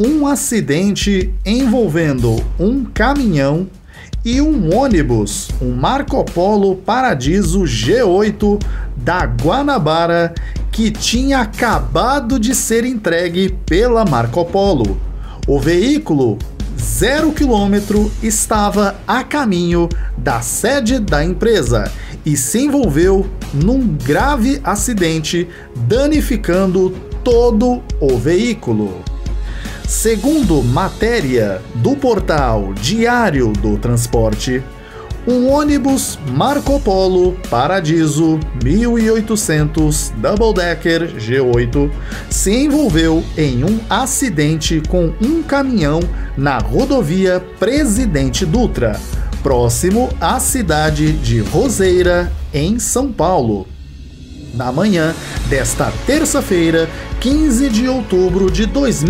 um acidente envolvendo um caminhão e um ônibus, um Marco Polo Paradiso G8 da Guanabara, que tinha acabado de ser entregue pela Marco Polo. O veículo 0 km estava a caminho da sede da empresa e se envolveu num grave acidente, danificando todo o veículo. Segundo matéria do portal Diário do Transporte, um ônibus Marco Polo Paradiso 1800 Double Decker G8 se envolveu em um acidente com um caminhão na rodovia Presidente Dutra, próximo à cidade de Roseira, em São Paulo, na manhã desta terça-feira, 15 de outubro de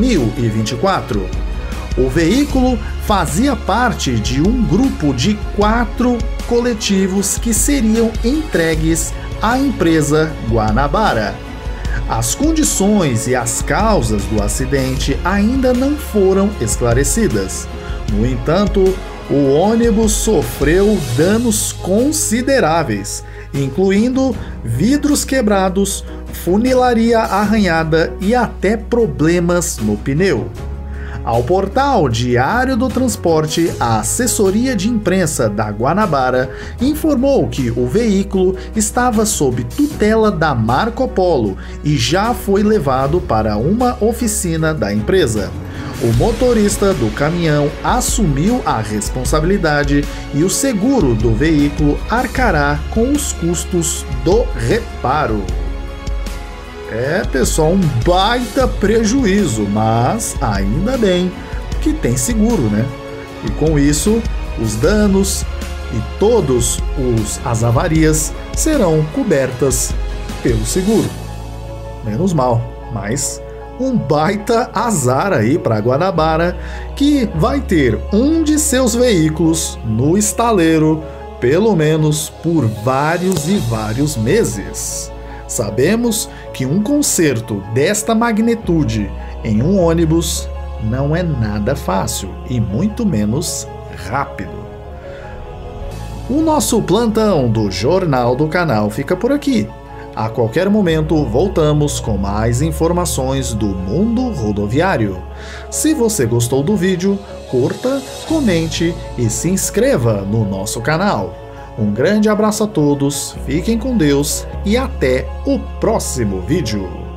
2024. O veículo fazia parte de um grupo de 4 coletivos que seriam entregues à empresa Guanabara. As condições e as causas do acidente ainda não foram esclarecidas. No entanto, o ônibus sofreu danos consideráveis, incluindo vidros quebrados, funilaria arranhada e até problemas no pneu. Ao portal Diário do Transporte, a assessoria de imprensa da Guanabara informou que o veículo estava sob tutela da Marco Polo e já foi levado para uma oficina da empresa. O motorista do caminhão assumiu a responsabilidade e o seguro do veículo arcará com os custos do reparo. Pessoal, um baita prejuízo, mas ainda bem que tem seguro, né? E com isso, os danos e todas as avarias serão cobertas pelo seguro. Menos mal, mas um baita azar aí para Guanabara, que vai ter um de seus veículos no estaleiro, pelo menos por vários e vários meses. Sabemos que um conserto desta magnitude em um ônibus não é nada fácil e muito menos rápido. O nosso plantão do Jornal do Canal fica por aqui. A qualquer momento voltamos com mais informações do mundo rodoviário. Se você gostou do vídeo, curta, comente e se inscreva no nosso canal. Um grande abraço a todos, fiquem com Deus e até o próximo vídeo.